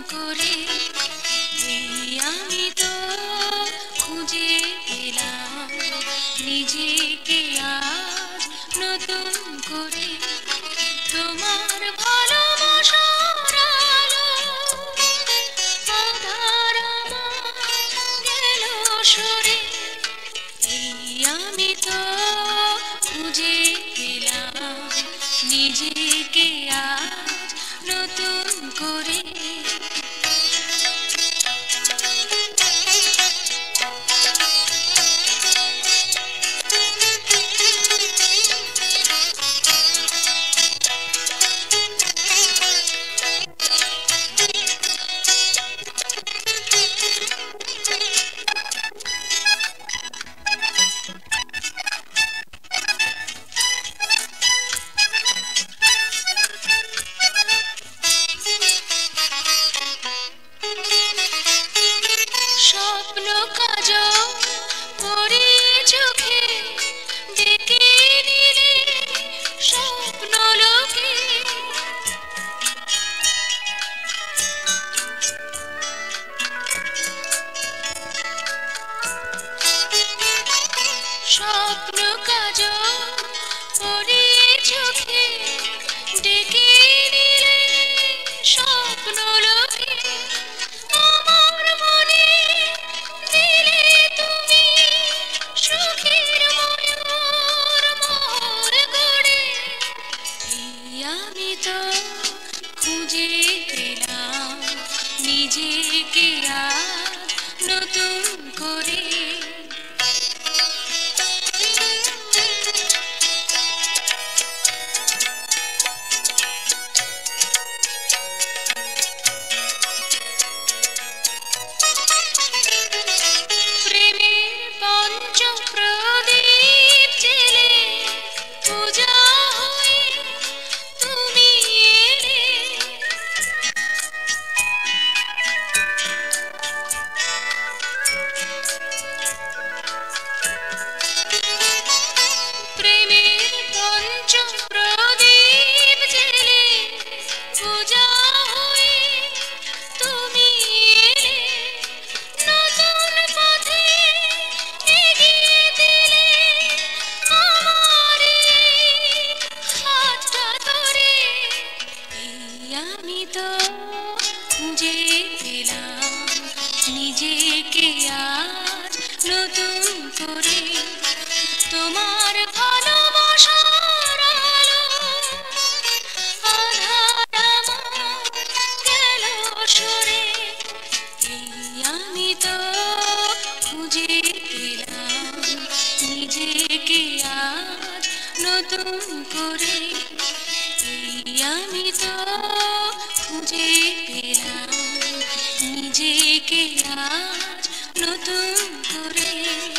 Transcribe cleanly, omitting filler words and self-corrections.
করে আমি তো খুঁজে পেলাম নিজেকে আজ নতুন করে তোমার ভালোবাসার আলো আধার আমার গেল সরে আমি তো খুঁজে পেলাম নিজেকে আজ নতুন করে স্বপ্ন কাজল পরে চোখে ডেকে নিলে স্বপ্ন লোকে স্বপ্ন কাজল পরে চোখে ডেকে নিলে স্বপ্ন লোকে আমার মনে দিলে তুমি সুখের ময়ূর মোর গড়ে আমি তো খুঁজে পেলাম নিজেকে আজ নতুন করে প্রেমের পঞ্চপ্রদীপ জেলে পূজা হয়ে তুমি এলে প্রেমের পঞ্চপ্রদীপ জেলে পূজা হয়ে তুমি এলে নতুন পথে এগিয়ে দিলে আমার হাতটা ধরে আমি তো খুঁজে পেলাম নিজেকে আজ নতুন করে তোমার ভালোবাসার আলো আধার আমার গেল সরে আমি তো খুঁজে পেলাম নিজেকে আজ নতুন করে আমি তো খুঁজে পেলাম নিজেকে আজ নতুন করে।